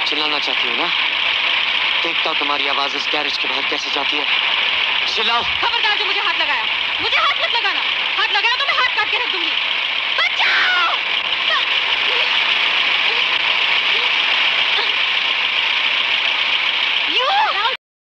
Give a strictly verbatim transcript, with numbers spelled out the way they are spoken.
चिल्लाना चाहती हो ना? देखता हूँ तुम्हारी आवाज इस गैरेज के बाहर कैसे जाती है। चिल्लाओ। खबरदार जो मुझे हाथ लगाया, मुझे हाथ मत लगाना। हाथ लगाया तो मैं हाथ काट के रख दूंगी। बचाओ!